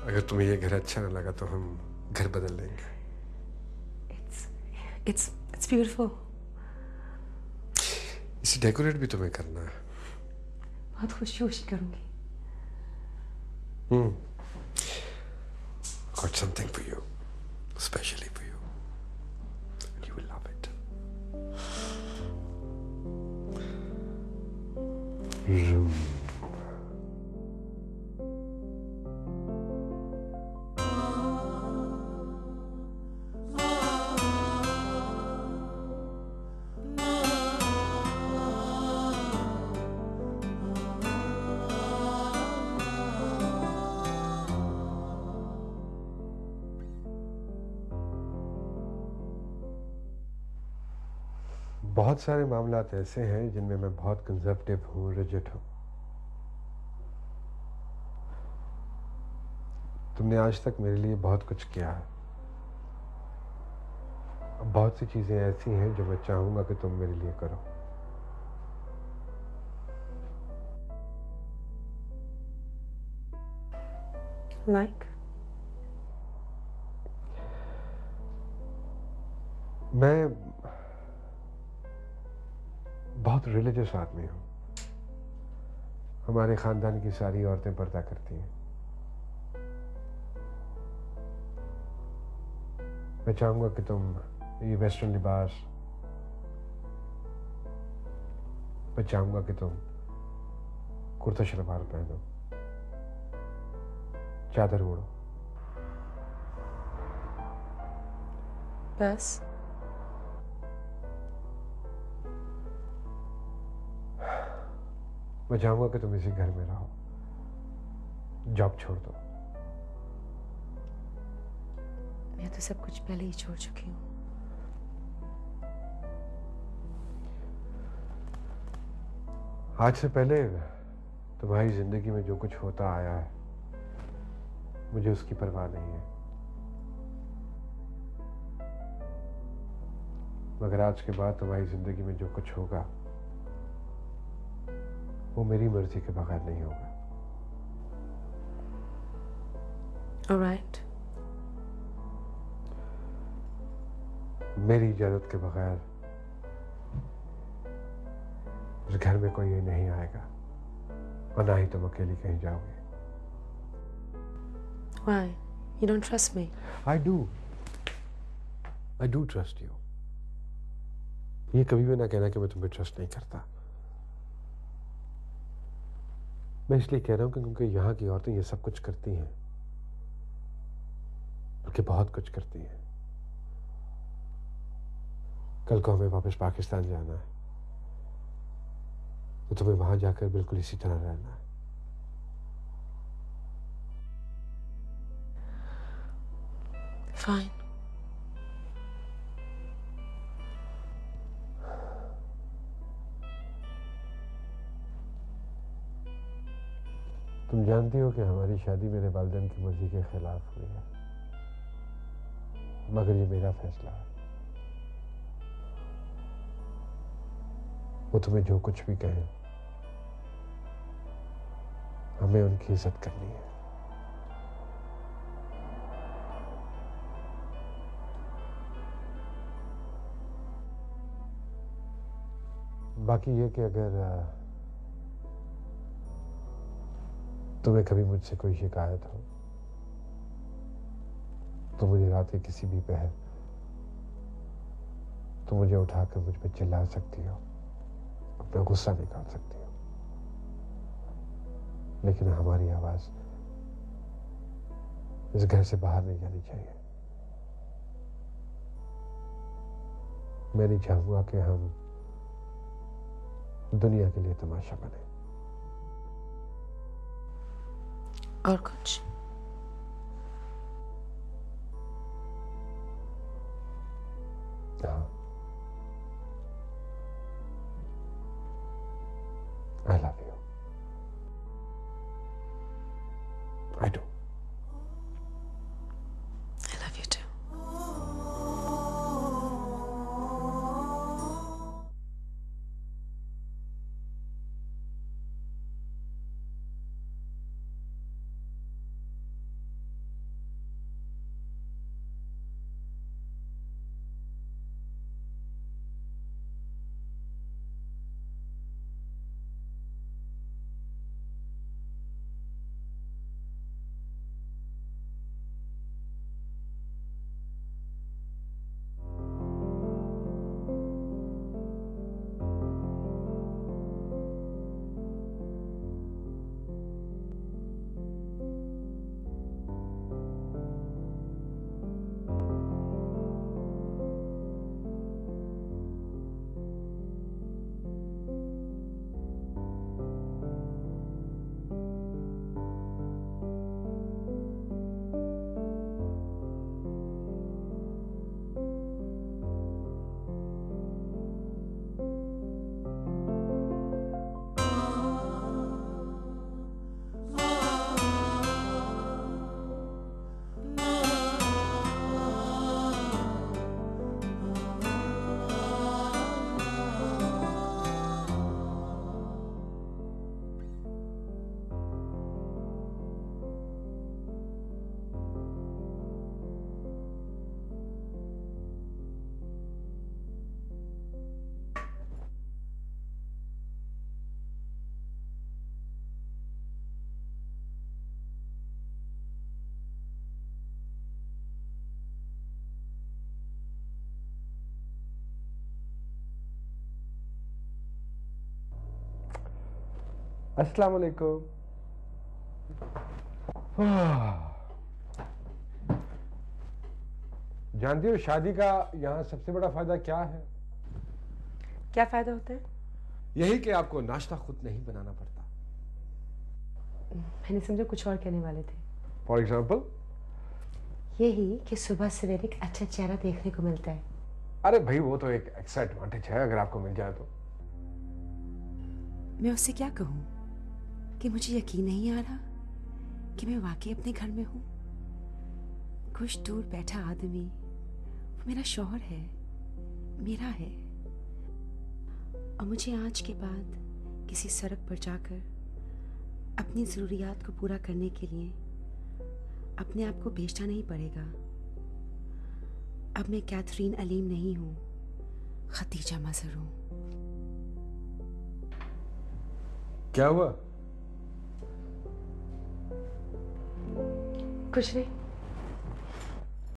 अगर तुम्हें ये घर अच्छा ना लगा तो हम घर बदल लेंगे। It's it's beautiful. इसे डेकोरेट भी तुम्हें करना है। बहुत खुशी खुशी करूंगी। Got something for you, especially for you. You will love it. Room. बहुत सारे मामलात ऐसे हैं जिनमें मैं बहुत कंजर्वेटिव हूँ, रिजिड हूँ। तुमने आज तक मेरे लिए बहुत कुछ किया है। अब बहुत सी चीज़ें ऐसी हैं जो मैं चाहूँगा कि तुम मेरे लिए करो। Like? मैं बहुत रिलीजियस आदमी हूँ। हमारे ख़ानदान की सारी औरतें पर्दा करती हैं। मैं चाहूँगा कि तुम ये वेस्टर्न लिबास, मैं चाहूँगा कि तुम कुर्ता शलवार पहनो, चादर ओढ़ो। बस? मैं चाहूँगा कि तुम इसी घर में रहो, जॉब छोड़ दो। मैं तो सब कुछ पहले ही छोड़ चुकी हूँ। आज से पहले तुम्हारी जिंदगी में जो कुछ होता आया है, मुझे उसकी परवाह नहीं है। मगर आज के बाद तुम्हारी जिंदगी में जो कुछ होगा वो मेरी मर्जी के बगैर नहीं होगा। Alright. मेरी इजाजत के बगैर इस घर में कोई नहीं आएगा और ना ही तुम अकेली कहीं जाओगे। Why? You don't trust me? I do. I do trust you. ये कभी भी ना कहना कि मैं तुम्हें ट्रस्ट नहीं करता। मैं इसलिए कह रहा हूँ कि क्योंकि यहाँ की औरतें ये सब कुछ करती हैं, बल्कि बहुत कुछ करती हैं। कल को हमें वापस पाकिस्तान जाना है तो तुम्हें वहां जाकर बिल्कुल इसी तरह रहना है। Fine. तुम जानती हो कि हमारी शादी मेरे वालिदैन की मर्जी के खिलाफ हुई है, मगर ये मेरा फैसला है। वो तुम्हें जो कुछ भी कहें, हमें उनकी इज्जत करनी है। बाकी ये कि अगर तुम्हें कभी मुझसे कोई शिकायत हो तो मुझे रात के किसी भी पहर तो मुझे उठाकर मुझ पे चिल्ला सकती हो, अपना गुस्सा निकाल सकती हो, लेकिन हमारी आवाज इस घर से बाहर नहीं जानी चाहिए। मैं नहीं चाहूंगा कि हम दुनिया के लिए तमाशा बने। और कुछ? हाँ, I love you. I do. I love you too. अस्सलाम वालेकुम। जानती हो शादी का यहाँ सबसे बड़ा फायदा क्या है? क्या फायदा होता है? यही कि आपको नाश्ता खुद नहीं बनाना पड़ता। मैंने समझा कुछ और कहने वाले थे। For example? यही कि सुबह सवेरे एक अच्छा चेहरा देखने को मिलता है। अरे भाई वो तो एक एक्स्ट्रा एडवांटेज है अगर आपको मिल जाए तो। मैं उससे क्या कहूँ कि मुझे यकीन नहीं आ रहा कि मैं वाकई अपने घर में हूँ। कुछ दूर बैठा आदमी वो मेरा शौहर है, मेरा है, और मुझे आज के बाद किसी सड़क पर जाकर अपनी ज़रूरियात को पूरा करने के लिए अपने आप को बेचना नहीं पड़ेगा। अब मैं कैथरीन अलीम नहीं हूँ, खतीजा मजहर हूँ। क्या हुआ? कुछ नहीं।